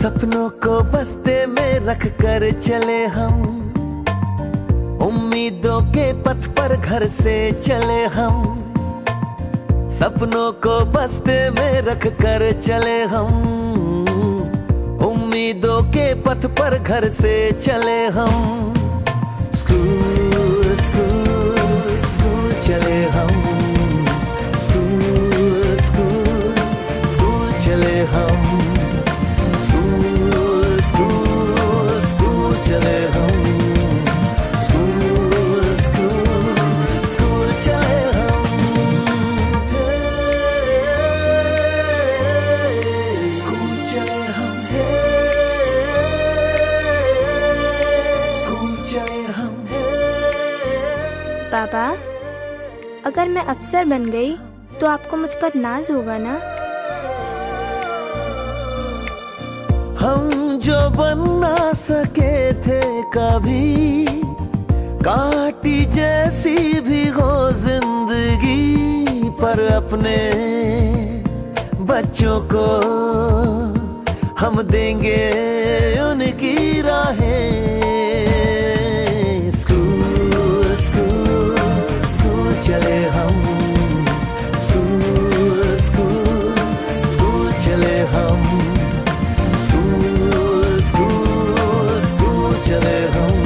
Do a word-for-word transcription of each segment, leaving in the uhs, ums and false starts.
सपनों को बस्ते में रख कर चले हम, उम्मीदों के पथ पर घर से चले हम। सपनों को बस्ते में रख कर चले हम, उम्मीदों के पथ पर घर से चले हम। स्कूल स्कूल स्कूल चले हम, स्कूल स्कूल स्कूल चले हम, स्कूल स्कूल स्कूल चले हम, स्कूल स्कूल स्कूल चले हम। स्कूल चले हम, स्कूल चले हम। पापा, अगर मैं अफसर बन गई तो आपको मुझ पर नाज होगा ना? हम जो बन ना सके थे कभी, काटी जैसी भी हो जिंदगी, पर अपने बच्चों को हम देंगे उनकी राहें। स्कूल स्कूल स्कूल चले हम, स्कूल स्कूल स्कूल चले हम, स्कूल स्कूल स्कूल चले हम,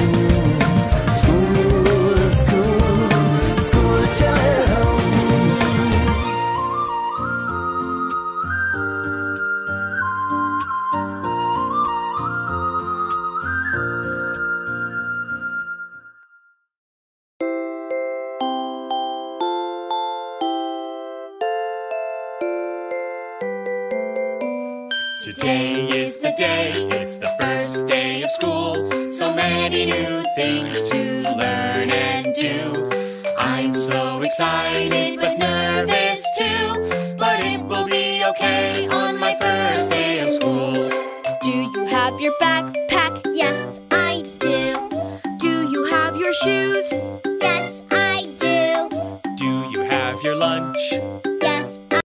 स्कूल स्कूल स्कूल चले हम। Today is the day, it's the first day of school. So many new things to learn and do. I'm so excited but nervous too. But it will be okay on my first day of school. Do you have your backpack? Yes, I do. Do you have your shoes?